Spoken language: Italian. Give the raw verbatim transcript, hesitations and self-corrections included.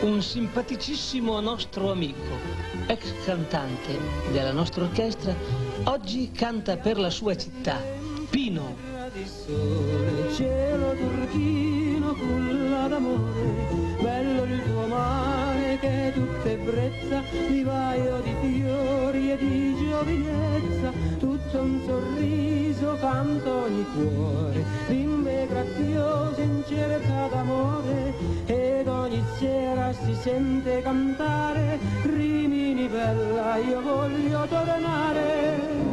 un simpaticissimo nostro amico, ex cantante della nostra orchestra, oggi canta per la sua città, Pino. Di sole, cielo turchino, culla d'amore, bello il tuo mare che è tutta ebbrezza, vivaio di fiori e di giovinezza, tutto un sorriso canta ogni cuore, bimbe graziose in cerca d'amore, ed ogni sera si sente cantare, Rimini bella io voglio tornare.